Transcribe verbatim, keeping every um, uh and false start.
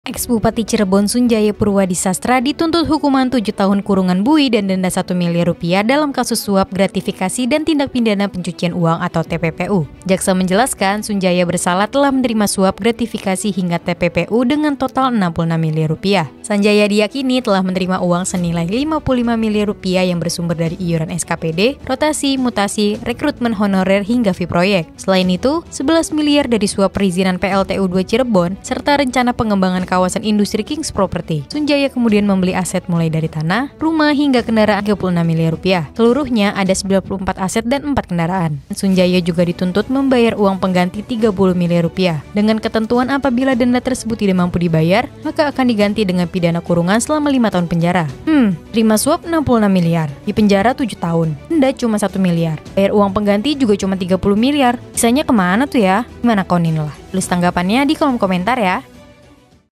Ex-Bupati Cirebon Sunjaya Purwadi Sastra dituntut hukuman tujuh tahun kurungan bui dan denda satu miliar rupiah dalam kasus suap gratifikasi dan tindak pidana pencucian uang atau T P P U. Jaksa menjelaskan Sunjaya bersalah telah menerima suap gratifikasi hingga T P P U dengan total enam puluh enam miliar rupiah. Sanjaya diyakini telah menerima uang senilai lima puluh lima miliar rupiah yang bersumber dari iuran S K P D, rotasi, mutasi, rekrutmen honorer hingga fee proyek. Selain itu, sebelas miliar dari suap perizinan P L T U dua Cirebon serta rencana pengembangan kawasan industri Kings Property. Sunjaya kemudian membeli aset mulai dari tanah, rumah hingga kendaraan tiga puluh enam miliar rupiah. Seluruhnya ada sembilan puluh empat aset dan empat kendaraan. Sunjaya juga dituntut membayar uang pengganti tiga puluh miliar rupiah. Dengan ketentuan apabila denda tersebut tidak mampu dibayar, maka akan diganti dengan pidana kurungan selama lima tahun penjara. Hmm, terima suap enam puluh enam miliar, di penjara tujuh tahun, denda cuma satu miliar. Bayar uang pengganti juga cuma tiga puluh miliar. Sisanya kemana tuh ya? Gimana kau Ninlah? Tulis tanggapannya di kolom komentar ya.